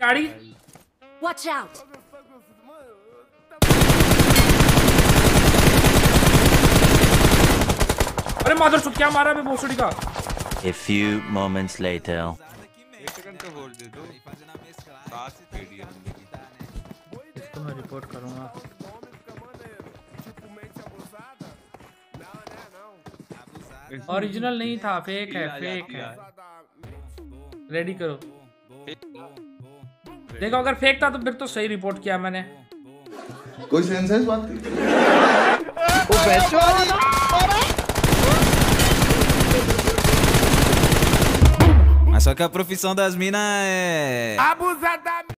गाड़ी। Watch out! अरे मादर चौथ क्या मारा मैं भोसड़ी का। A few moments later. एक सेकंड तो होल्ड दे दो। 7 पेडी है बंदे की। इसको मैं रिपोर्ट करूंगा। ओरिजिनल नहीं था, फेक है, फेक है। रेडी करो। देखो अगर फेक था तो फिर तो सही रिपोर्ट किया मैंने। कोई सेंस है इस बात की? वो पैसे वाली Mas só que a profissão das minas é... Abusada!